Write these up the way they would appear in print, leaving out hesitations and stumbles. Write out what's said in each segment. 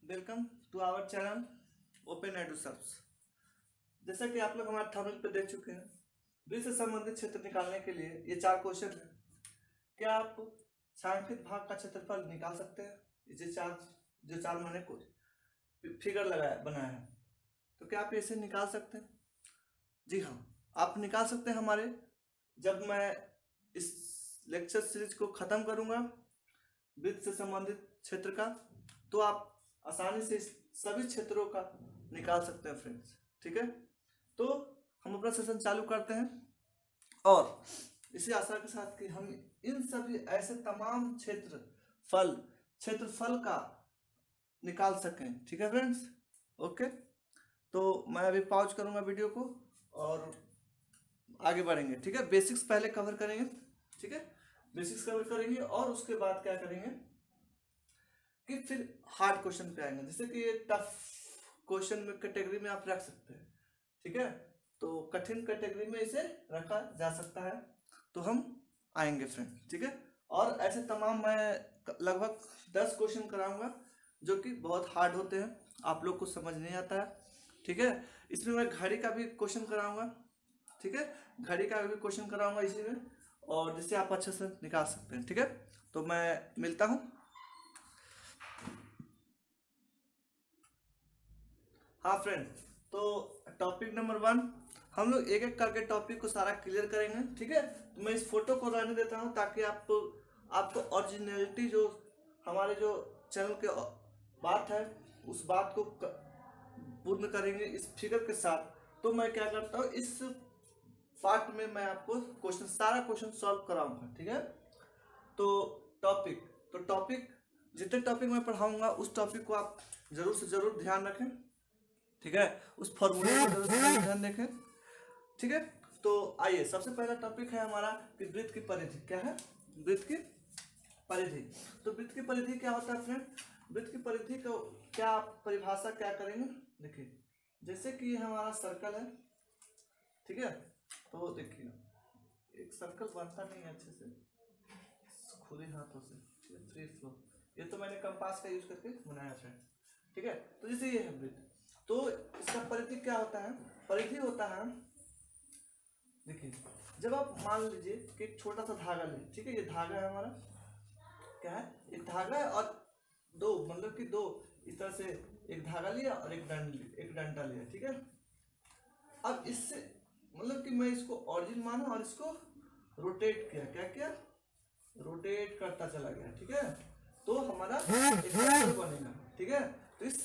Welcome to our channel open edu search. जैसा कि आप लोग हमारे थंबनेल पे देख चुके हैं, वृत्त से संबंधित क्षेत्र निकालने के लिए ये 4 क्वेश्चन है। क्या आप छायांकित भाग का क्षेत्रफल निकाल सकते हैं? ये जो चार मैंने कोई फिगर लगाया बनाया है, तो क्या आप इसे निकाल सकते हैं? जी हाँ, आप निकाल सकते हैं। हमारे जब मैं इस लेक्चर सीरीज को खत्म करूंगा वृत्त से संबंधित क्षेत्र का, तो आप आसानी से सभी क्षेत्रों का निकाल सकते हैं फ्रेंड्स। ठीक है, तो हम अपना सेशन चालू करते हैं और इसी आशा के साथ कि हम इन सभी ऐसे तमाम क्षेत्रफल का निकाल सकें। ठीक है फ्रेंड्स, ओके। तो मैं अभी पॉज करूंगा वीडियो को और आगे बढ़ेंगे। ठीक है, बेसिक्स पहले कवर करेंगे। ठीक है, बेसिक्स कवर करेंगे और उसके बाद क्या करेंगे कि फिर हार्ड क्वेश्चन पे आएंगे। जैसे कि ये टफ क्वेश्चन में कैटेगरी में आप रख सकते हैं। ठीक है, तो कठिन कैटेगरी में इसे रखा जा सकता है, तो हम आएंगे फ्रेंड। ठीक है, और ऐसे तमाम मैं लगभग 10 क्वेश्चन कराऊंगा जो कि बहुत हार्ड होते हैं, आप लोग को समझ नहीं आता है। ठीक है, इसमें मैं घड़ी का भी क्वेश्चन कराऊंगा। ठीक है, घड़ी का भी क्वेश्चन कराऊंगा इसी में, और जिससे आप अच्छे से निकाल सकते हैं। ठीक है, तो मैं मिलता हूं। हाँ फ्रेंड, तो टॉपिक नंबर 1 हम लोग एक एक करके टॉपिक को सारा क्लियर करेंगे। ठीक है, तो मैं इस फोटो को रहने देता हूँ ताकि आपको ओरिजिनलिटी जो हमारे जो चैनल के बात है उस बात को पूर्ण करेंगे इस फिगर के साथ। तो मैं क्या करता हूँ, इस पार्ट में मैं आपको सारा क्वेश्चन सॉल्व कराऊंगा। ठीक है, तो टॉपिक जितने टॉपिक मैं पढ़ाऊंगा उस टॉपिक को आप जरूर से जरूर ध्यान रखें। ठीक है, उस फॉर्मूले को जरूर से ध्यान रखें। ठीक है, तो आइए, सबसे पहला टॉपिक है हमारा कि वृत्त की परिधि क्या है। वृत्त की परिधि, तो वृत्त की परिधि क्या होता है फ्रेंड? वृत्त की परिधि को क्या परिभाषा क्या करेंगे, देखिए जैसे कि ये हमारा सर्कल है। ठीक है, तो देखिए एक सर्कल बनता नहीं है अच्छे से खुले हाथों से, फ्री फ्लो। ये तो मैंने कंपास का यूज करके बनाया था। ठीक है, तो जैसे ये है वृत्त, तो इसका परिधि क्या होता है? परिधि होता है, देखिए जब आप मान लीजिए कि एक छोटा सा धागा ले। ठीक है, ये धागा है हमारा, क्या है? एक धागा है और दो, मतलब कि दो इस तरह से एक धागा लिया और एक डंडा लिया। ठीक है, अब इससे मतलब कि मैं इसको ऑरिजिन माना और इसको रोटेट किया। क्या किया? रोटेट करता चला गया। ठीक है, तो हमारा एक सर्कल बनेगा। ठीक है, तो इस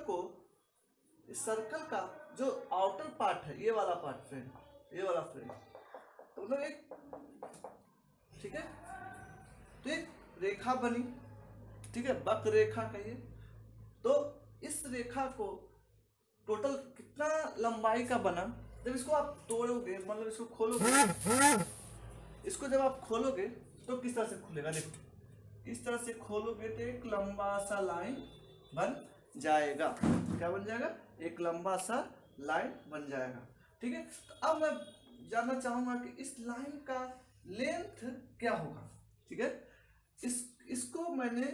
सर्कल का जो आउटर पार्ट है, ये वाला पार्ट फ्रेंड, ये वाला फ्रेंड, तो मतलब एक, ठीक है, तो एक रेखा बनी। ठीक है, वक्र रेखा कहिए। तो इस रेखा को टोटल कितना लंबाई का बना, जब इसको आप तोड़ोगे, मतलब इसको खोलोगे, इसको जब आप खोलोगे तो किस तरह से खुलेगा? देखो इस तरह से खोलोगे तो एक लंबा सा लाइन बन जाएगा। क्या बन जाएगा? एक लंबा सा लाइन बन जाएगा। ठीक है, तो अब मैं जानना चाहूंगा कि इस लाइन का लेंथ क्या होगा। ठीक है, इसको मैंने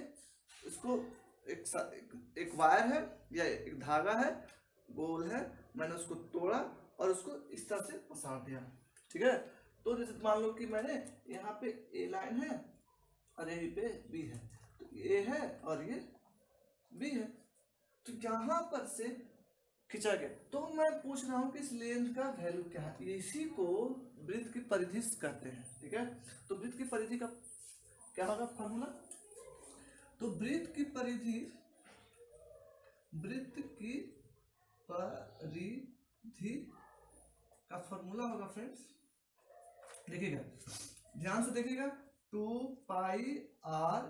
एक वायर है या एक धागा है, गोल है, मैंने उसको तोड़ा और उसको इस तरह से पसार दिया। ठीक है, तो जैसे मान लो कि मैंने यहाँ पे ए लाइन है और यहीं पे बी है, तो ए है और ये बी है, तो यहाँ पर से खिंचा गया। तो मैं पूछ रहा हूँ कि इस लेंथ का वैल्यू क्या है। इसी को वृत्त की परिधि कहते हैं। ठीक है, तो वृत्त की परिधि का क्या होगा फॉर्मूला? तो वृत्त की परिधि का फॉर्मूला होगा फ्रेंड्स, देखिएगा ध्यान से देखिएगा, 2 पाई आर।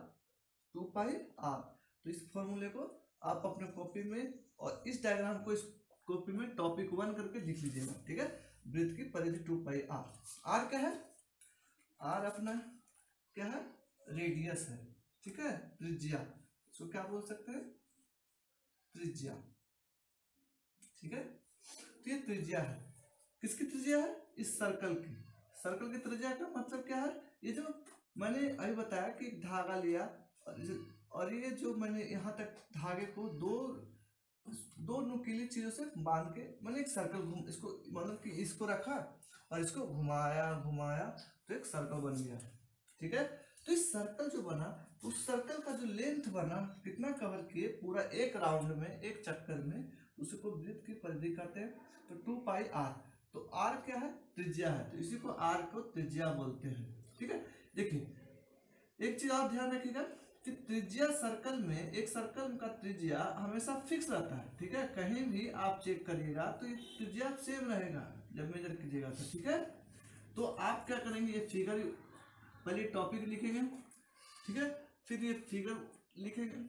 तो इस फॉर्मूले को आप अपने कॉपी में और इस डायग्राम को इस कॉपी में टॉपिक 1 करके लिख लीजिएगा। ठीक है, वृत्त की परिधि 2 पाई आर। आर क्या है? आर अपना क्या है? रेडियस है। ठीक है, त्रिज्या, इसको क्या बोल सकते हैं? त्रिज्या। ठीक है, तो ये त्रिज्या है। किसकी त्रिज्या है? इस सर्कल की। त्रिज्या का मतलब क्या है? ये जो मैंने अभी बताया कि धागा लिया और और ये जो मैंने यहाँ तक धागे को दो नुकीली चीजों से बांध के मैंने एक सर्कल घूम इसको मतलब कि इसको रखा और इसको घुमाया घुमाया तो एक सर्कल बन गया। ठीक है, तो इस सर्कल जो बना उस सर्कल का जो लेंथ बना कितना कवर किए पूरा एक राउंड में एक चक्कर में, उसको वृत्त की परिधि कहते हैं। तो 2πr, तो r क्या है, त्रिज्या है, तो इसी को r को त्रिज्या बोलते हैं। ठीक है, देखिए एक चीज और ध्यान रखिएगा कि त्रिज्या सर्कल में, एक सर्कल का त्रिज्या हमेशा फिक्स रहता है। ठीक है, कहीं भी आप चेक करिएगा तो ये त्रिज्या सेम रहेगा जब मेजर कीजिएगा तो। ठीक है, तो आप क्या करेंगे, ये फिगर पहले टॉपिक लिखेंगे, ठीक है, फिर ये फिगर लिखेंगे,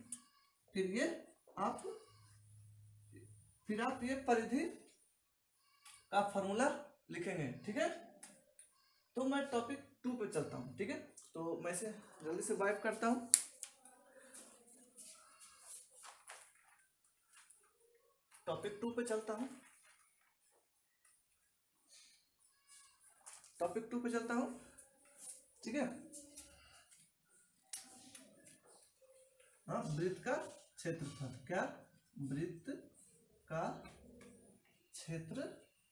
फिर आप ये परिधि का फॉर्मूला लिखेंगे। ठीक है, तो मैं टॉपिक 2 पे चलता हूँ। ठीक है, तो मैं इसे जल्दी से वाइप करता हूँ। टॉपिक 2 पे चलता हूँ, टॉपिक 2 पे चलता हूँ। ठीक है, हाँ, वृत्त का क्षेत्रफल, क्या, वृत्त का क्षेत्रफल।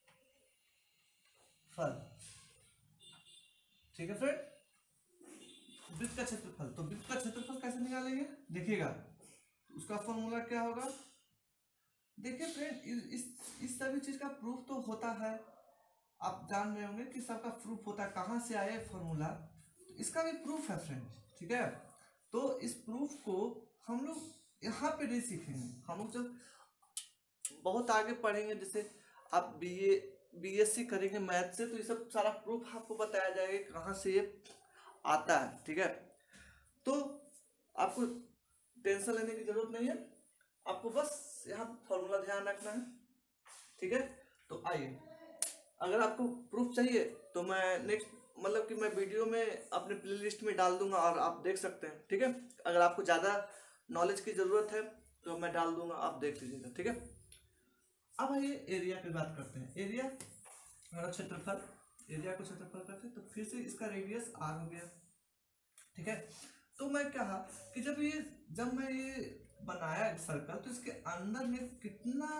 ठीक है फ्रेंड, वृत्त का क्षेत्रफल, तो वृत्त का क्षेत्रफल कैसे निकालेंगे देखिएगा, उसका फॉर्मूला क्या होगा। देखिए फ्रेंड, इस सभी चीज का प्रूफ तो होता है, आप जान रहे होंगे कि सबका प्रूफ होता है, कहाँ से आए फॉर्मूला, तो इसका भी प्रूफ है फ्रेंड। ठीक है, तो इस प्रूफ को हम लोग यहाँ पे नहीं सीखेंगे, हम लोग जब बहुत आगे पढ़ेंगे, जैसे आप बीएससी करेंगे मैथ से, तो ये सब सारा प्रूफ आपको बताया जाएगा कहाँ से ये आता है। ठीक है, तो आपको टेंशन लेने की जरूरत नहीं है, आपको बस यहाँ फॉर्मूला ध्यान रखना है। ठीक है, तो आइए, अगर आपको प्रूफ चाहिए तो मैं नेक्स्ट मतलब कि मैं वीडियो में अपने प्लेलिस्ट में डाल दूंगा और आप देख सकते हैं। ठीक है, अगर आपको ज़्यादा नॉलेज की ज़रूरत है तो मैं डाल दूंगा, आप देख लीजिएगा। ठीक है, अब आइए एरिया की बात करते हैं। एरिया हमारा क्षेत्रफल, एरिया को क्षेत्रफल करते हैं, तो फिर से इसका रेडियस r हो गया। ठीक है, तो मैं कहा कि जब मैं ये बनाया सर्कल, तो इसके अंदर में कितना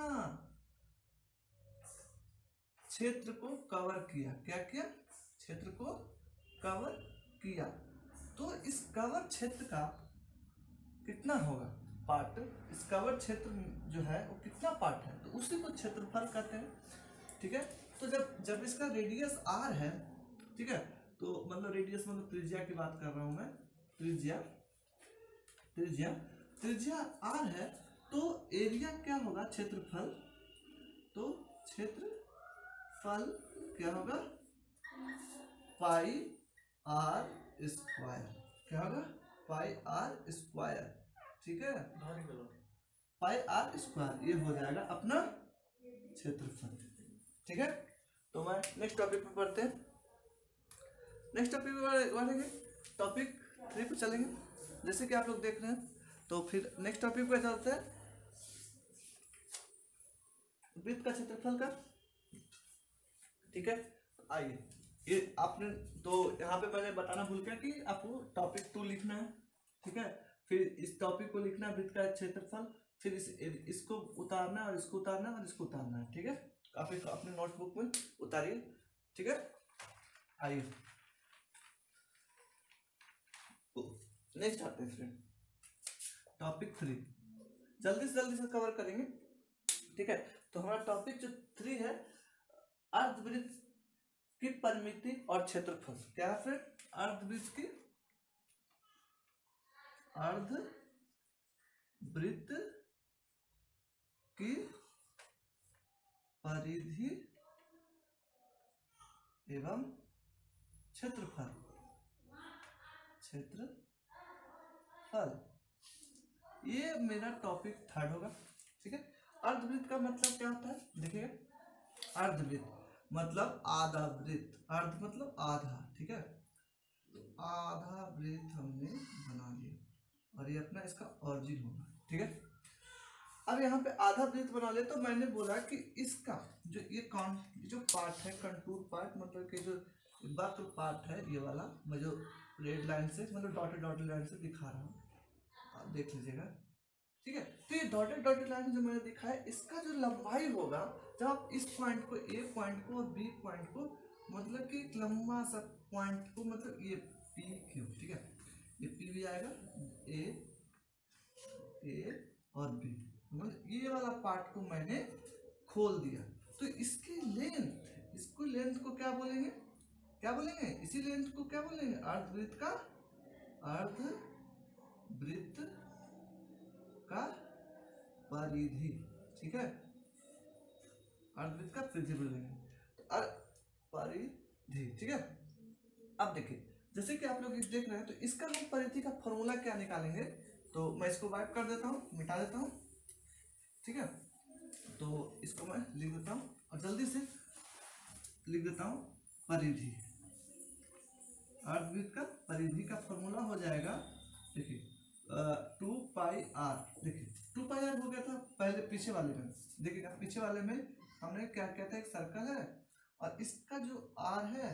क्षेत्र को कवर किया, क्या किया, क्षेत्र को कवर किया, तो इस कवर क्षेत्र का कितना होगा पार्ट, इस कवर क्षेत्र जो है वो कितना पार्ट है, तो उसी को क्षेत्रफल कहते हैं। ठीक है, तो जब इसका रेडियस r है, ठीक है, तो मतलब रेडियस मतलब त्रिज्या की बात कर रहा हूं मैं, त्रिज्या r है, तो एरिया क्या होगा, क्षेत्रफल, तो क्षेत्रफल क्या होगा, पाई r स्क्वायर, क्या होगा, पाई r स्क्वायर। ठीक है, पाई r स्क्वायर, ये हो जाएगा अपना क्षेत्रफल। ठीक है, तो मैं नेक्स्ट टॉपिक पे पढ़ते हैं, नेक्स्ट टॉपिक पे बढ़ेंगे, टॉपिक 3 पे चलेंगे जैसे कि आप लोग देख रहे हैं। तो फिर नेक्स्ट टॉपिक पे चलते हैं, वृत्त का क्षेत्रफल का। ठीक है, आइए, ये आपने तो यहाँ पे मैंने बताना भूल गया कि आपको टॉपिक 2 लिखना है। ठीक है, फिर इस टॉपिक को लिखना है वृत्त का क्षेत्रफल, फिर इसको उतारना है और इसको उतारना है और इसको उतारना है। ठीक है, आप अपने नोटबुक में उतारिए। ठीक है, आइए नेक्स्ट आते हैं फ्रेंड, टॉपिक 3 जल्दी से कवर करेंगे। ठीक है, तो हमारा टॉपिक जो 3 है, अर्धवृत्त की परिमिति और क्षेत्रफल। क्या है फ्रेंड, अर्धवृत्त की परिधि एवं क्षेत्रफल। ये मेरा टॉपिक 3 होगा। ठीक है, अर्धवृत्त का मतलब क्या होता है, देखिए, अर्धवृत्त मतलब आधा वृत्त, अर्ध मतलब आधा। ठीक है, तो आधा वृत्त हमने बना लिया और ये अपना इसका ऑरिजिन होगा। ठीक है, अब यहाँ पे आधा वृत्त बना ले, तो मैंने बोला कि इसका जो जो पार्ट है, कंटूर पार्ट, मतलब कि जो वक्र पार्ट है, ये वाला मैं जो रेड लाइन से मतलब डॉटेड लाइन से दिखा रहा हूँ, आप देख लीजिएगा, ठीक है। तो ये डॉटेड डॉटेड लाइन जो मैंने दिखा है, इसका जो लंबाई होगा, जब आप इस पॉइंट को, ए पॉइंट को और बी पॉइंट को, मतलब कि एक लंबा सा पॉइंट को, मतलब ये पी क्यू, ठीक है, ये पी भी आएगा, ए और बी, मतलब ये वाला पार्ट को मैंने खोल दिया, तो इसकी लेंथ, इसको लेंथ को क्या बोलेंगे, क्या बोलेंगे, इसी लेंथ को क्या बोलेंगे, अर्धवृत्त का, अर्धवृत्त का परिधि, ठीक है, अर्धवृत्त का परिधि बोलेंगे, तो परिधि, ठीक है। अब देखिए, जैसे कि आप लोग देख रहे हैं, तो इसका हम परिधि का फॉर्मूला क्या निकालेंगे, तो मैं इसको वाइप कर देता हूँ, मिटा देता हूँ, ठीक है। तो इसको मैं लिख देता हूँ और जल्दी से लिख देता हूँ, परिधि, अर्धवृत्त का परिधि का फॉर्मूला हो जाएगा, देखिए 2 पाई आर, देखिए 2 पाई आर हो गया था पहले पीछे वाले में, देखिएगा पीछे वाले में हमने क्या किया था, एक सर्कल है और इसका जो आर है,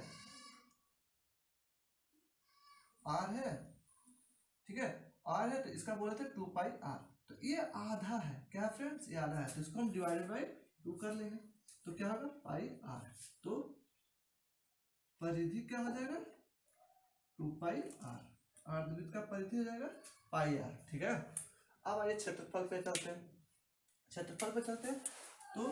ठीक है, आर है, तो इसका बोले थे 2 पाई आर, तो ये आधा है, क्या फ्रेंड्स, ये आधा है, तो इसको हम डिवाइडेड बाई 2 कर लेंगे, तो क्या होगा, पाई आर, तो परिधि क्या हो जाएगा, 2 पाई आर, अर्धवृत्त का परिधि हो जाएगा पाई आर, ठीक है। अब आइए क्षेत्रफल पे चलते हैं, क्षेत्रफल पे चलते हैं, तो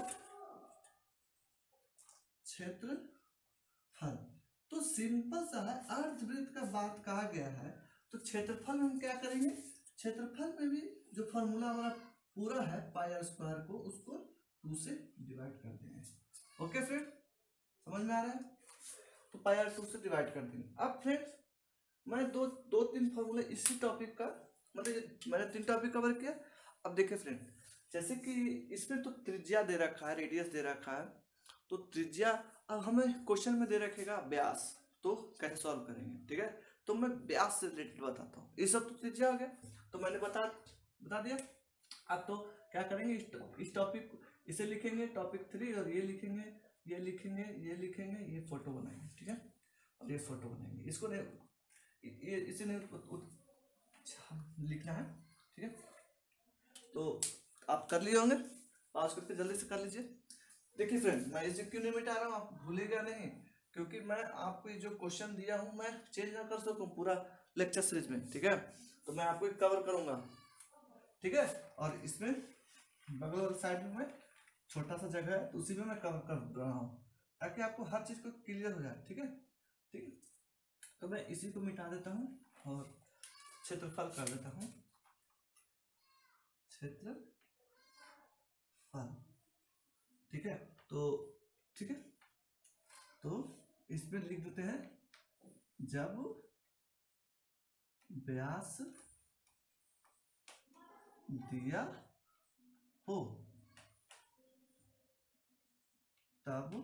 क्षेत्रफल तो सिंपल सा है, अर्धवृत्त का बात कहा गया है, तो क्षेत्रफल में हम क्या करेंगे, क्षेत्रफल में भी जो फॉर्मूला हमारा पूरा है पाई आर स्क्वायर को, उसको 2 से डिवाइड कर देंगे, ओके फ्रेंड, समझ में आ रहा है, तो पाई आर 2 से डिवाइड कर देंगे। अब फ्रेंड्स मैं दो तीन फॉर्मूले इसी टॉपिक का, मतलब मैंने 3 टॉपिक कवर किया। अब देखिए फ्रेंड, जैसे कि इसमें तो त्रिज्या दे रखा है, रेडियस दे रखा है, तो त्रिज्या, अब हमें क्वेश्चन में दे रखेगा व्यास, तो कैसे सॉल्व करेंगे, ठीक है, तो मैं व्यास से रिलेटेड बताता हूँ, ये सब तो त्रिज्या हो गया, तो मैंने बता दिया। अब तो क्या करेंगे, इस टॉपिक, इसे लिखेंगे टॉपिक 3, और ये लिखेंगे, ये लिखेंगे, ये लिखेंगे, ये फोटो बनाएंगे, ठीक है, और ये फोटो बनाएंगे, इसको नहीं, ये इसे नहीं लिखना है, ठीक है, तो आप कर लिए होंगे, पास करके जल्दी से कर लीजिए। देखिए फ्रेंड, मैं इसे क्यों नहीं मिटा रहा हूँ, आप भूलेगा नहीं, क्योंकि मैं आपको ये जो क्वेश्चन दिया हूँ मैं चेंज ना कर सकूँ पूरा लेक्चर सीरीज में, ठीक है, तो मैं आपको कवर करूंगा, ठीक है, और इसमें बगल वाली साइड में मैं छोटा सा जगह है, तो उसी में मैं कवर कर रहा हूँ, ताकि आपको हर चीज को क्लियर हो जाए, ठीक है, ठीक है, तो मैं इसी को मिटा देता हूँ और क्षेत्रफल कर देता हूँ, क्षेत्रफल, ठीक है, तो ठीक है, तो इसमें लिख देते हैं, जब व्यास दिया हो तब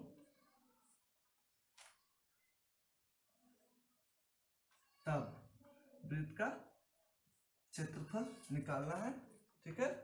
वृत्त का क्षेत्रफल निकालना है, ठीक है,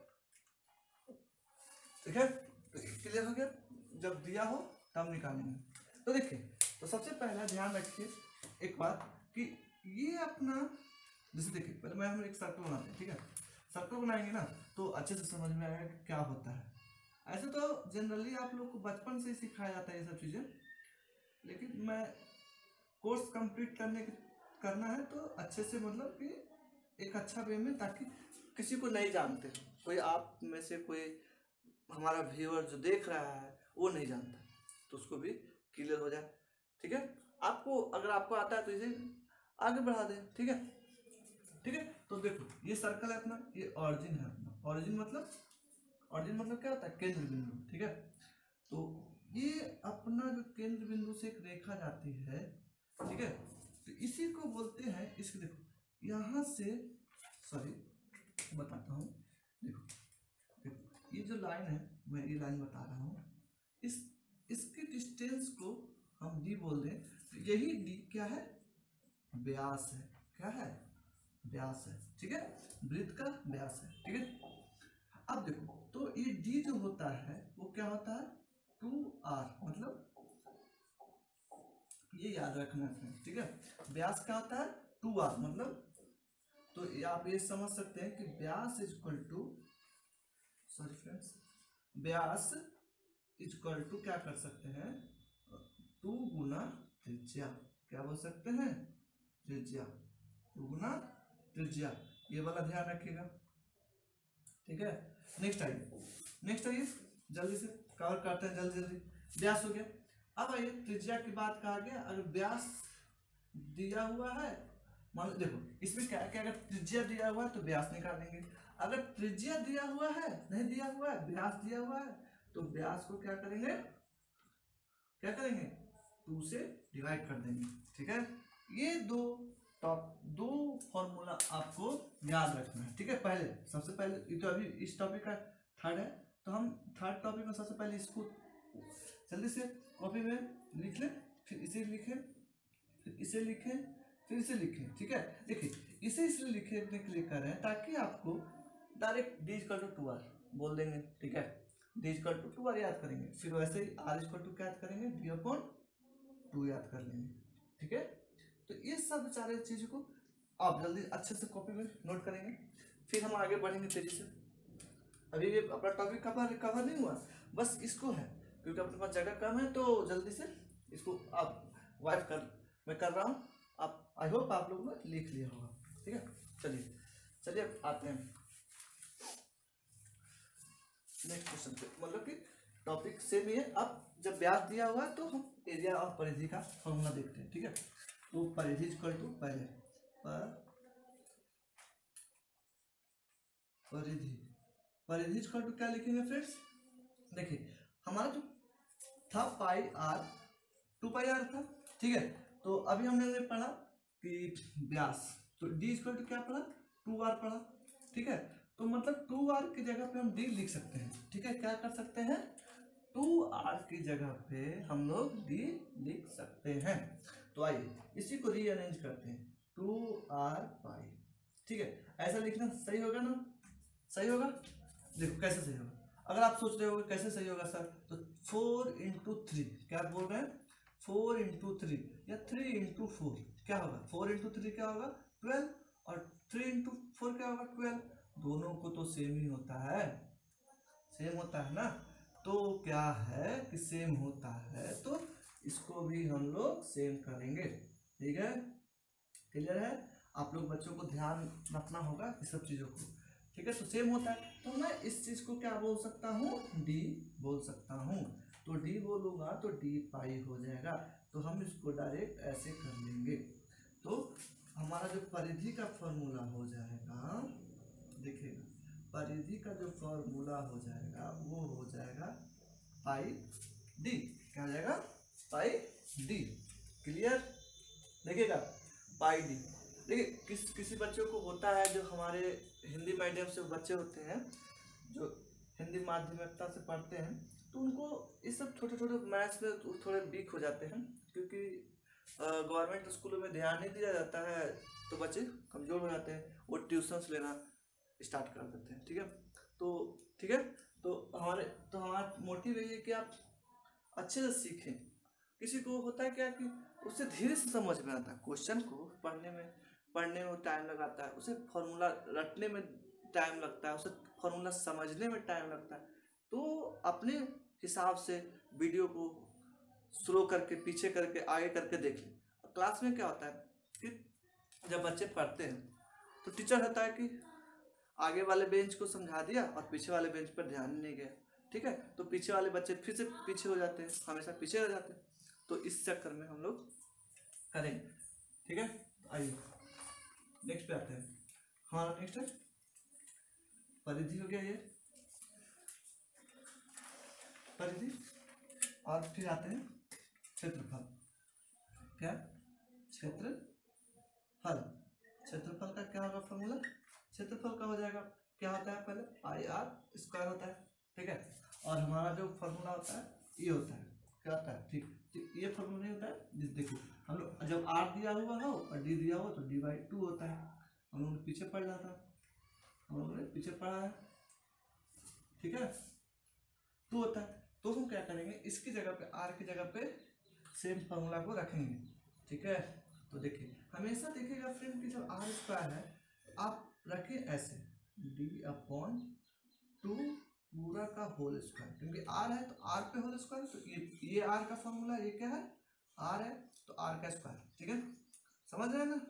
ठीक है, तो क्लियर हो गया, जब दिया हो तब निकालेंगे। तो देखिए, तो सबसे पहला ध्यान रखिए एक बात, कि ये अपना, जैसे देखिए पहले मैं हम एक सर्कल बनाते हैं, ठीक है, सर्कल बनाएंगे ना, तो अच्छे से समझ में आएगा कि क्या होता है। ऐसे तो जनरली आप लोग को बचपन से ही सिखाया जाता है ये सब चीज़ें, लेकिन मैं कोर्स कंप्लीट करना है, तो अच्छे से, मतलब कि एक अच्छा वे में, ताकि किसी को नहीं जानते, कोई आप में से कोई हमारा व्यूअर जो देख रहा है वो नहीं जानता, तो उसको भी क्लियर हो जाए, ठीक है, आपको अगर आपको आता है तो इसे आगे बढ़ा दें, ठीक है, ठीक है। तो देखो, ये सर्कल है अपना, ये ऑरिजिन है अपना, ऑरिजिन मतलब क्या होता है, केंद्र बिंदु, ठीक है, तो ये अपना जो केंद्र बिंदु से एक रेखा जाती है, ठीक है, तो इसी को बोलते हैं, इसके देखो यहाँ से, सॉरी बताता हूँ, देखो ये जो लाइन है, मैं ये लाइन बता रहा हूँ, इसके डिस्टेंस को हम डी बोल दें, तो यही डी क्या है, व्यास है, क्या है, व्यास है, ठीक है, वृत्त का व्यास है, ठीक है। अब देखो, तो ये डी जो होता है वो क्या होता है, 2r, मतलब ये याद रखना है, ठीक है, व्यास क्या होता है, 2r, मतलब तो आप ये समझ सकते हैं कि व्यास is equal to, sorry friends, व्यास इज इक्वल टू क्या कर सकते हैं, 2 गुना त्रिज्या। क्या बोल सकते हैं, त्रिज्या, 2 गुना त्रिज्या। ये वाला ध्यान रखिएगा, ठीक है। नेक्स्ट आइए जल्दी से कवर करते हैं, जल्दी जल्दी। व्यास हो गया। अब आइए त्रिज्या की बात कहा गया। अगर व्यास दिया हुआ है, मान लो देखो इसमें क्या है कि अगर त्रिज्या दिया हुआ है तो व्यास निकालेंगे। अगर त्रिज्या दिया हुआ है, नहीं दिया हुआ है, व्यास दिया हुआ है, तो व्यास को क्या करेंगे, 2 से डिवाइड कर देंगे, ठीक है। ये दो फॉर्मूला आपको याद रखना है, ठीक है। पहले सबसे पहले ये तो अभी इस टॉपिक का थर्ड है, तो हम थर्ड टॉपिक में सबसे पहले इसको जल्दी से कॉपी में लिख लें, फिर इसे लिखें, फिर इसे लिखें, फिर इसे लिखें, ठीक है। देखिए इसे इसलिए लिखने के लिए कर रहे हैं ताकि आपको डायरेक्ट d = 2r बोल देंगे, ठीक है। d = 2r याद करेंगे, फिर वैसे ही r = क्या याद करेंगे, d/2 याद कर लेंगे, ठीक है। तो ये सब सारे चीज को आप जल्दी अच्छे से कॉपी में नोट करेंगे, फिर हम आगे बढ़ेंगे तेजी से। अभी ये अपना टॉपिक कवर नहीं हुआ, बस इसको है, क्योंकि अपने पास जगह कम है, तो जल्दी से इसको आप वाइप मैं कर रहा हूँ। आप आई होप आप लोगों ने लिख लिया होगा, ठीक है। चलिए अब आते हैं नेक्स्ट क्वेश्चन पे, मतलब कि टॉपिक सेम ही है। अब जब व्यास दिया हुआ है तो हम एरिया और परिधि का फॉर्मूला देखते हैं, ठीक है। तो परिधि इक्वल टू, पहले परिधि इक्वल टू क्या लिखेंगे फ्रेंड्स, देखिए हमारा जो था पाई आर, 2πr था, ठीक है। तो अभी हमने पढ़ा कि व्यास, तो d इक्वल टू क्या पढ़ा, 2r पढ़ा, ठीक है। तो मतलब 2r की जगह पे हम d लिख सकते हैं, ठीक है। क्या कर सकते हैं, 2r की जगह पे हम लोग d लिख सकते हैं। तो आइए इसी को रीअरेंज करते हैं, 2r पाई, ठीक है। ऐसा लिखना सही होगा ना, सही होगा। देखो कैसे सही होगा, अगर आप सोच रहे हो कैसे सही होगा सर, तो 4 × 3, क्या बोल रहे हैं, 4 × 3 या 3 × 4 क्या होगा, 4 × 3 क्या होगा 12, और 3 × 4 क्या होगा 12। दोनों को तो सेम ही होता है, सेम होता है ना। तो क्या है कि सेम होता है, तो इसको भी हम लोग सेम करेंगे, ठीक है। क्लियर है, आप लोग बच्चों को ध्यान रखना होगा इस सब चीज़ों को, ठीक है। तो सेम होता है, तो मैं इस चीज़ को क्या बोल सकता हूँ, d बोल सकता हूँ। तो d बोलूँगा तो d पाई हो जाएगा, तो हम इसको डायरेक्ट ऐसे कर लेंगे। तो हमारा जो परिधि का फॉर्मूला हो जाएगा, देखिएगा परिधि का जो फॉर्मूला हो जाएगा वो हो जाएगा पाई d, क्या हो जाएगा, पाई d। क्लियर, देखिएगा पाई d। देखिए किसी बच्चों को होता है, जो हमारे हिंदी मीडियम से बच्चे होते हैं, जो हिंदी माध्यमिकता से पढ़ते हैं, तो उनको इस सब छोटे छोटे मैथ्स में थोड़े वीक हो जाते हैं, क्योंकि गवर्नमेंट स्कूलों में ध्यान नहीं दिया जाता है, तो बच्चे कमज़ोर हो जाते हैं, वो ट्यूशन्स लेना स्टार्ट कर देते हैं, ठीक है। तो ठीक है, तो हमारा मोटिव यही है कि आप अच्छे से सीखें। किसी को होता है क्या कि उसे धीरे से समझ में आता है, क्वेश्चन को पढ़ने में टाइम लगाता है, उसे फॉर्मूला रटने में टाइम लगता है, उसे फॉर्मूला समझने में टाइम लगता है। तो अपने हिसाब से वीडियो को स्लो करके, पीछे करके, आगे करके देख लें। क्लास में क्या होता है कि जब बच्चे पढ़ते हैं तो टीचर होता है कि आगे वाले बेंच को समझा दिया और पीछे वाले बेंच पर ध्यान नहीं गया, ठीक है। तो पीछे वाले बच्चे फिर से पीछे हो जाते हैं, हमेशा पीछे रह जाते हैं। तो इस चक्कर में हम लोग करेंगे, ठीक है। आइए नेक्स्ट पे आते हैं। हमारा नेक्स्ट है परिधि, हो गया ये परिधि, और फिर आते हैं क्षेत्रफल। क्या, क्षेत्रफल का क्या होगा फॉर्मूला, क्षेत्रफल का हो जाएगा, क्या होता है पहले पाई आर स्क्वायर होता है, ठीक है। और हमारा जो फॉर्मूला होता है ये होता है, क्या होता है, ठीक, तो ये फॉर्मूला नहीं होता है। देखो हम लोग जब आर दिया हुआ हो और डी दिया हो तो d/2 होता है। हम लोगों ने पीछे पढ़ रहा था, हम लोगों ने पीछे पढ़ा है, ठीक है। 2 होता है, तो हम क्या करेंगे, इसकी जगह पे, आर की जगह पे सेम फॉर्मूला को रखेंगे, ठीक है। तो देखिए हमेशा देखिएगा फ्रेंड कि जब आर स्क्वायर है, आप रखें ऐसे d/2 पूरा का होल स्क्वायर, क्योंकि r है तो r पे होल स्क्वायर, तो ये r का फॉर्मूला, ये क्या है r है तो r का स्क्वायर। ठीक है, समझ रहे हैं ना।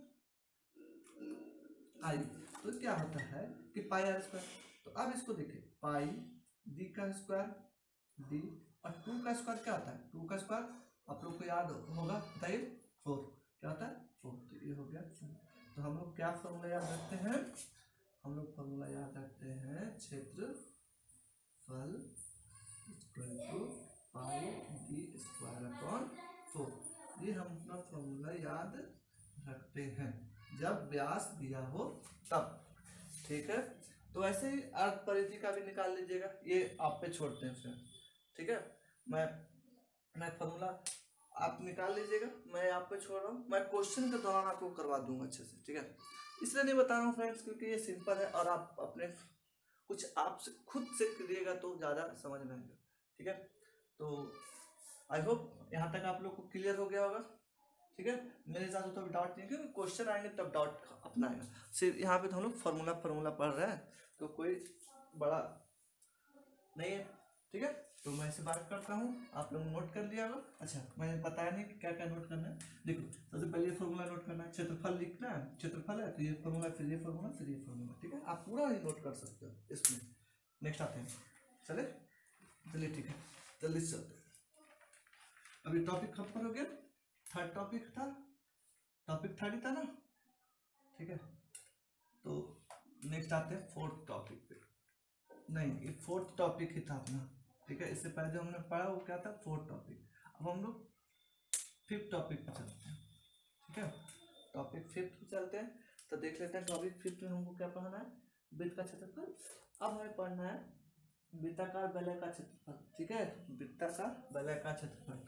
आइए, तो क्या होता है कि पाई आर स्क्वायर, तो अब इसको देखिए पाई d का स्क्वायर d और 2 का स्क्वायर क्या होता है, 2 का स्क्वायर आप लोग को याद होगा, बताइए 4, क्या होता है 4, तो ये हो गया 4। तो हम लोग क्या फॉर्मूला याद रखते हैं, हम लोग फॉर्मूला याद रखते हैं क्षेत्रफल equal to pi d square upon 4। ये हम अपना फॉर्मूला याद रखते हैं जब व्यास दिया हो तब। ठीक है, तो ऐसे ही अर्ध परिधि का भी निकाल लीजिएगा, ये आप पे छोड़ते हैं फिर। ठीक है, मैं फॉर्मूला आप निकाल लीजिएगा, मैं आप पे छोड़ रहा हूँ, मैं क्वेश्चन के दौरान आपको करवा दूंगा अच्छे से। ठीक है, इसलिए नहीं बता रहा हूँ फ्रेंड्स क्योंकि ये सिंपल है और आप अपने कुछ आप से खुद से करिएगा तो ज़्यादा समझ में आएगा। ठीक है, तो आई होप यहाँ तक आप लोग को क्लियर हो गया होगा। ठीक है, मेरे हिसाब से तो डाउट नहीं, क्योंकि क्वेश्चन आएंगे तब डाउट अपना आएगा। सिर्फ यहाँ पे तो हम लोग फार्मूला पढ़ रहे हैं, तो कोई बड़ा नहीं है। ठीक है, तो मैं इसे बात करता हूँ, आप लोग नोट कर लिया होगा। अच्छा, मैंने बताया नहीं कि क्या क्या नोट करना है। देखो, सबसे पहले ये फार्मूला नोट करना है, क्षेत्रफल लिखना है, क्षेत्रफल है तो ये फार्मूला, फिर ये फार्मूला, फिर ये फार्मूला। ठीक है, आप पूरा ही नोट कर सकते हो इसमें। नेक्स्ट आते हैं, चलिए ठीक है, जल्दी से चलते हैं। अभी टॉपिक खत्म हो गया, थर्ड टॉपिक था, टॉपिक थर्ड ही था ना। ठीक है, तो नेक्स्ट आते हैं फोर्थ टॉपिक पे। नहीं, ये फोर्थ टॉपिक ही था अपना। ठीक है, इससे पहले जो हमने पढ़ा वो क्या था, फोर्थ टॉपिक। अब हम लोग फिफ्थ टॉपिक पे चलते हैं। ठीक है, टॉपिक फिफ्थ पे चलते हैं, तो देख लेते हैं टॉपिक फिफ्थ में हमको क्या पढ़ना है, वृत्त का क्षेत्रफल। अब हमें पढ़ना है वृत्ताकार वलय का क्षेत्रफल। ठीक है, वृत्ताकार वलय का क्षेत्रफल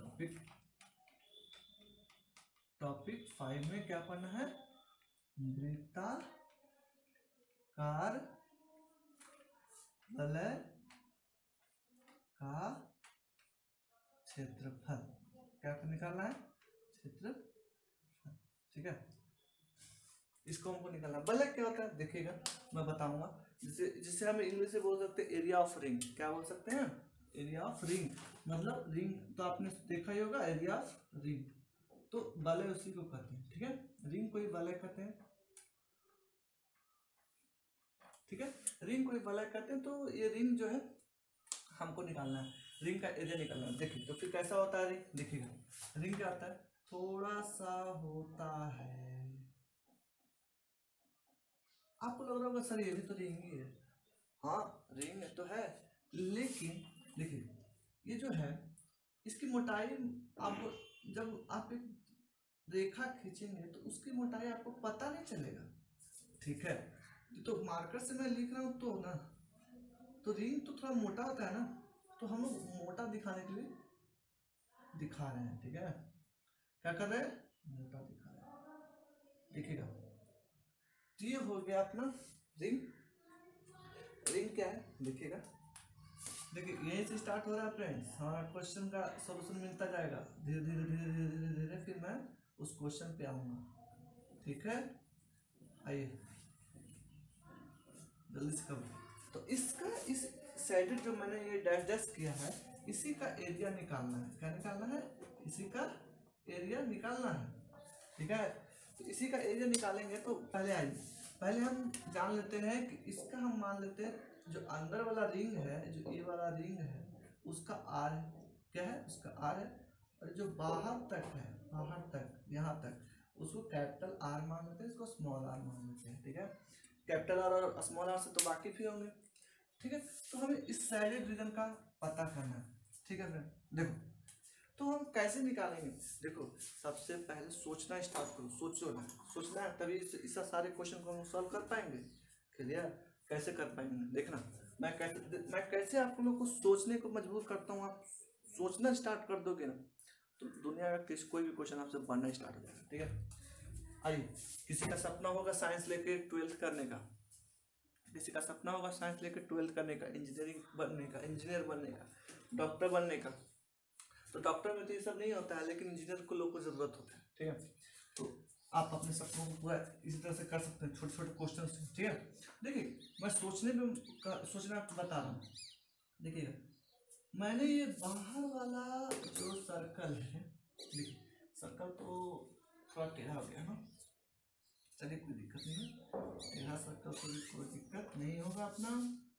टॉपिक 5 में क्या पढ़ना है, वृत्ताकार वलय का क्षेत्रफल, क्या निकालना है, क्षेत्रफल। ठीक है, इसको हमको निकालना। वलय क्या होता है देखिएगा, मैं बताऊंगा, जिसे हम इंग्लिश से बोल सकते हैं एरिया ऑफ रिंग। क्या बोल सकते हैं, एरिया ऑफ रिंग, मतलब रिंग तो आपने देखा ही होगा, एरिया ऑफ रिंग, तो वलय उसी को कहते हैं। ठीक है, रिंग को ही वलय कहते हैं। ठीक है, रिंग को ही वलय कहते हैं। तो ये रिंग जो है हमको निकालना है, रिंग का एरिया निकालना है। देखिए तो फिर कैसा होता है रिंग, देखिएगा रिंग क्या होता है, थोड़ा सा होता है, आपको लग रहा होगा सर ये भी तो रिंग ही है। हाँ, रिंग तो है, लेकिन देखिए ये जो है इसकी मोटाई, आपको जब आप एक रेखा खींचेंगे तो उसकी मोटाई आपको पता नहीं चलेगा। ठीक है, तो मार्कर से मैं लिख रहा हूँ तो ना, तो रिंग तो थोड़ा मोटा होता है ना, तो हम लोग मोटा दिखाने के लिए दिखा रहे हैं। ठीक है, क्या कर रहे हैं, मोटा दिखा रहे हैं। देखिएगा, ये हो गया अपना रिंग। रिंग क्या है देखिएगा, देखिए यहीं से स्टार्ट हो रहा है फ्रेंड्स, हमारा क्वेश्चन का सॉल्यूशन मिलता जाएगा धीरे धीरे धीरे धीरे धीरे धीरे, फिर मैं उस क्वेश्चन पे आऊँगा। ठीक है, आइए जल्दी से करो। तो इसका इस साइडेड जो मैंने ये डैश डैश किया है, इसी का एरिया निकालना है। क्या निकालना है, इसी का एरिया निकालना है। ठीक है, तो इसी का एरिया निकालेंगे तो पहले आइए, पहले हम जान लेते हैं कि इसका हम मान लेते हैं जो अंदर वाला रिंग है, जो ये वाला रिंग है उसका आर क्या है, उसका आर है, और जो बाहर तक है, बाहर तक यहाँ तक उसको कैपिटल आर मान लेते हैं, इसको स्मॉल आर मान लेते हैं। ठीक है, कैपिटल आर और स्मॉल आर से तो वाकिफ ही होंगे। ठीक है, तो हमें इस साइडेड रीजन का पता करना है। ठीक है फ्रेंड, देखो तो हम कैसे निकालेंगे, देखो सबसे पहले सोचना स्टार्ट करो, सोचना है तभी इस सारे क्वेश्चन को हम सॉल्व कर पाएंगे। क्लियर, कैसे कर पाएंगे देखना, मैं कैसे आप लोगों को सोचने को मजबूर करता हूँ। आप सोचना स्टार्ट कर दोगे ना तो दुनिया का कोई भी क्वेश्चन आपसे बनना स्टार्ट हो जाएगा। ठीक है, आइए, किसी का सपना होगा साइंस लेके 12th करने का, किसी का सपना होगा साइंस लेके 12th करने का, इंजीनियरिंग बनने का, इंजीनियर बनने का, डॉक्टर बनने का। तो डॉक्टर में तो ये सब नहीं होता है, लेकिन इंजीनियर को लोग को जरूरत होता है। ठीक है, तो आप अपने सपनों को पूरा इसी तरह से कर सकते हैं, छोटे छोटे क्वेश्चन से, ठीक है। देखिए मैं सोचना बता रहा हूँ। देखिए मैंने ये बाहर वाला जो सर्कल है, देखिए सर्कल तो थोड़ा टेढ़ा हो गया ना, चलिए कोई दिक्कत नहीं है, टेढ़ा सर्कल से भी कोई दिक्कत नहीं होगा अपना,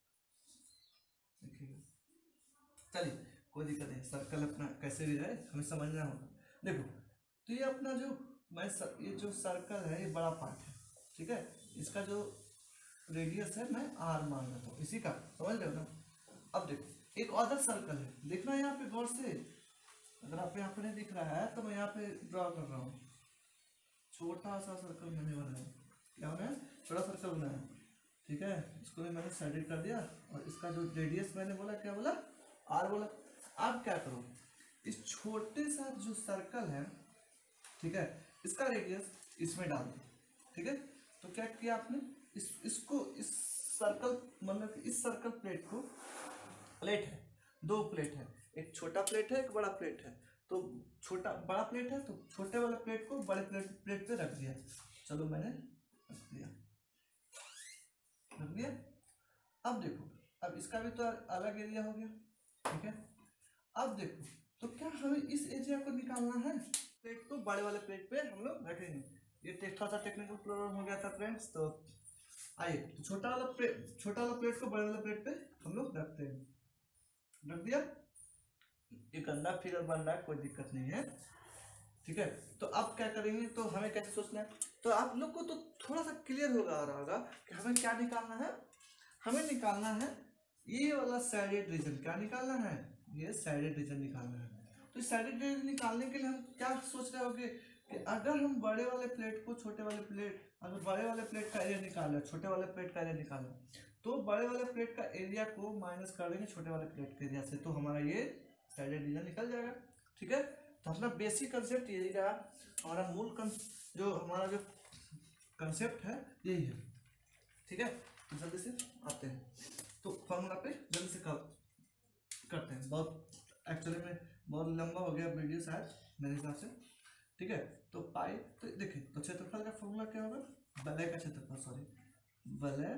देखिए चलिए कोई दिक्कत नहीं, सर्कल अपना कैसे भी रहे हमें समझना होगा। देखो तो ये अपना जो ये जो सर्कल है ये बड़ा पार्ट है, ठीक है, इसका जो रेडियस है मैं आर मान लेता हूँ इसी का, समझ रहे हो ना। अब देखो एक अदर सर्कल है, देखना यहाँ पे गौर से, अगर आप यहाँ पे नहीं दिख रहा है तो मैं यहाँ पे ड्रॉ कर रहा हूँ, छोटा सा सर्कल मैंने बनाया, क्या बनाया, छोटा सर्कल बनाया, ठीक है। इसको भी मैंने सेलेक्ट कर दिया और इसका जो रेडियस मैंने बोला क्या बोला, आर बोला। अब क्या करो, इस छोटे सा जो सर्कल है, ठीक है, इसका रेडियस इसमें डाल दो, ठीक है। तो क्या किया आपने, इसको इस सर्कल मतलब इस सर्कल प्लेट को, प्लेट है, दो प्लेट है, एक छोटा प्लेट है एक बड़ा प्लेट है, तो छोटा बड़ा प्लेट है तो छोटे वाले प्लेट को बड़े प्लेट पे रख दिया, चलो मैंने रख दिया। अब देखो अब इसका भी तो अलग एरिया हो गया, ठीक है। अब देखो तो क्या हमें इस एरिया को निकालना है, प्लेट को बड़े वाले प्लेट पे हम लोग रखेंगे। ये थोड़ा सा टेक्निकल प्रॉब्लम हो गया था फ्रेंड्स, तो आइए तो छोटा वाला प्लेट को बड़े वाले प्लेट पे हम लोग रखते हैं, रख दिया। ये गंदा फिगर बन रहा है, कोई दिक्कत नहीं है, ठीक है। तो अब क्या करेंगे, तो हमें कैसे सोचना है, तो आप लोग को तो थोड़ा सा क्लियर होगा रहा होगा कि हमें क्या निकालना है, हमें निकालना है ये वाला साइडेड रीजन, क्या निकालना है, ये साइडेड रीजन निकालना है। तो साइडेड रीजन निकालने के लिए हम क्या सोच रहे होंगे कि अगर हम बड़े वाले प्लेट को छोटे वाले प्लेट, अगर बड़े वाले प्लेट का एरिया निकाला, छोटे वाले प्लेट का एरिया निकाला, तो बड़े वाले प्लेट का एरिया को माइनस कर देंगे छोटे वाले प्लेट के एरिया से, तो हमारा ये साइडेड रीजन निकल जाएगा, ठीक है। तो अपना बेसिक कंसेप्ट यही रहा, हमारा जो हमारा जो कंसेप्ट है यही है, ठीक है। तो जल्दी से आते हैं, तो फॉर्मूला पे जल्दी से करते हैं, बहुत एक्चुअली में बहुत लंबा हो गया वीडियो शायद मेरे हिसाब से, ठीक है। तो पाई, तो देखिए तो क्षेत्रफल का फॉर्मूला क्या होगा, वलय का क्षेत्रफल, सॉरी वलय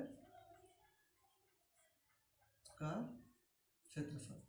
का क्षेत्रफल,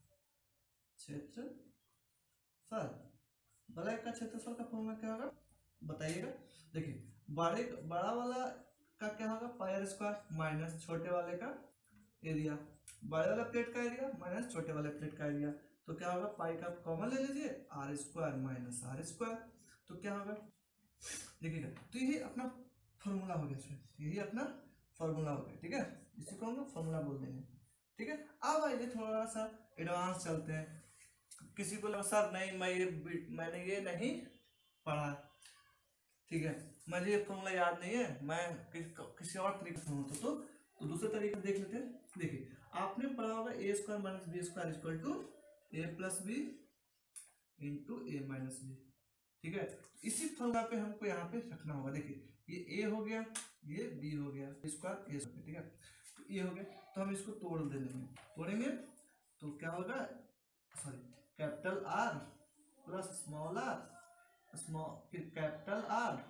वलय का क्षेत्रफल का फॉर्मूला क्या होगा बताइएगा। देखिए बड़ा वाला का क्या होगा, पाई आर स्क्वायर माइनस छोटे वाले का एरिया, बड़े वाला प्लेट का एरिया माइनस छोटे वाले प्लेट का एरिया, तो क्या होगा, पाई का कॉमन ले लीजिए, R square minus r square, तो क्या होगा देखिएगा। तो यही अपना फॉर्मूला हो गया, यही अपना फॉर्मूला हो गया, ठीक है। इसी को हम लोग फॉर्मूला बोल देंगे, ठीक है। अब आइए थोड़ा सा एडवांस चलते हैं। किसी को लगा सर नहीं मैंने ये नहीं पढ़ा, ठीक है, मुझे ये फॉर्मूला याद नहीं है, मैं किसी और तरीके से होता तो दूसरे तरीके देख लेते हैं। देखिए आपने पढ़ा होगा a square minus b square equal to a plus b into a minus b, ठीक है। इसी फॉर्मूला पे हमको यहाँ पे रखना होगा, देखिए ये ए हो गया, ये बी हो गया, स्क्वायर ए स्क्वायर, ठीक है। तो ये हो गया, तो हम इसको तोड़ देंगे, तोड़ेंगे तो क्या होगा, sorry capital R plus small r, फिर capital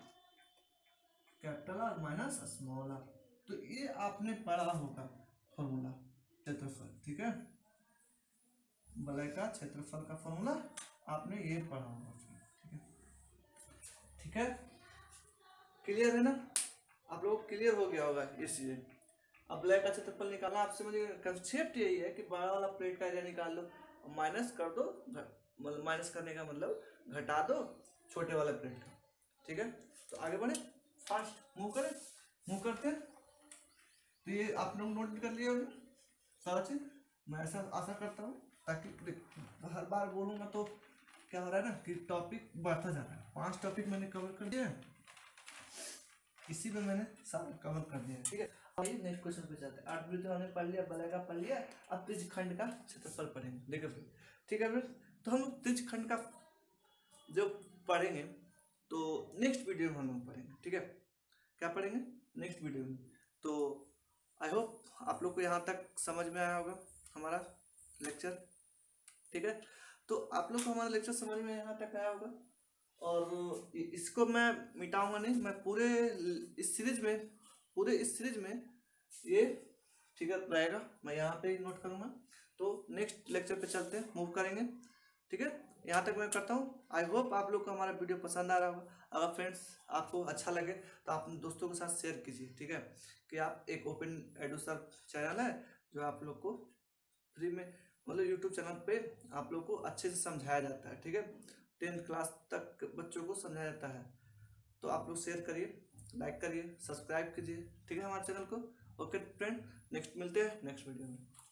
R minus small r, तो ये आपने पढ़ा होगा फॉर्मूला क्षेत्रफल, ठीक है, वलय का क्षेत्रफल का फॉर्मूला आपने ये पढ़ा होगा, ठीक है, ठीक है, क्लियर है ना, आप लोग क्लियर हो गया होगा ये चीजें। अब वलय का क्षेत्रफल निकालना, आपसे मुझे कंसेप्ट यही है कि बड़ा वाला प्लेट का एरिया निकाल लो, माइनस कर दो, मतलब माइनस करने का मतलब घटा दो छोटे वाले प्लेट का, ठीक है। तो आगे बढ़े, फास्ट मूव करते हैं। तो ये आप लोग नोट कर लिए होंगे सारा चीज, मैं ऐसा आशा करता हूँ, ताकि हर बार बोलूँगा तो क्या हो रहा है ना कि टॉपिक बढ़ता जा रहा है। 5 टॉपिक मैंने कवर कर दिया है, इसी में मैंने सारा कवर कर दिया है, ठीक है। अब नेक्स्ट क्वेश्चन पे चलते हैं। 8 हमने पढ़ लिया, वलय का पढ़ लिया, अब त्रिज्यखंड का क्षेत्रफल पढ़ेंगे, देखो फिर, ठीक है। फिर तो हम लोग त्रिज्यखंड का जो पढ़ेंगे तो नेक्स्ट वीडियो में हम लोग पढ़ेंगे, ठीक है। क्या पढ़ेंगे नेक्स्ट वीडियो में, तो आई होप आप लोग को यहाँ तक समझ में आया होगा हमारा लेक्चर, ठीक है। तो आप लोग को हमारा लेक्चर समझ में यहाँ तक आया होगा, और इस इसको मैं मिटाऊंगा नहीं, मैं इस सीरीज में पूरे इस सीरीज में ये फिगर रहेगा, मैं यहाँ पे नोट करूँगा। तो नेक्स्ट लेक्चर पे चलते हैं, मूव करेंगे, ठीक है। यहाँ तक मैं करता हूँ। आई होप आप लोग को हमारा वीडियो पसंद आ रहा होगा। अगर फ्रेंड्स आपको अच्छा लगे तो आप दोस्तों के साथ शेयर कीजिए, ठीक है। कि आप एक ओपन एडू सर चैनल है जो आप लोग को फ्री में, मतलब यूट्यूब चैनल पे आप लोग को अच्छे से समझाया जाता है, ठीक है। 10th क्लास तक बच्चों को समझाया जाता है। तो आप लोग शेयर करिए, लाइक करिए, सब्सक्राइब कीजिए, ठीक है, हमारे चैनल को। ओके फ्रेंड, नेक्स्ट मिलते हैं नेक्स्ट वीडियो में।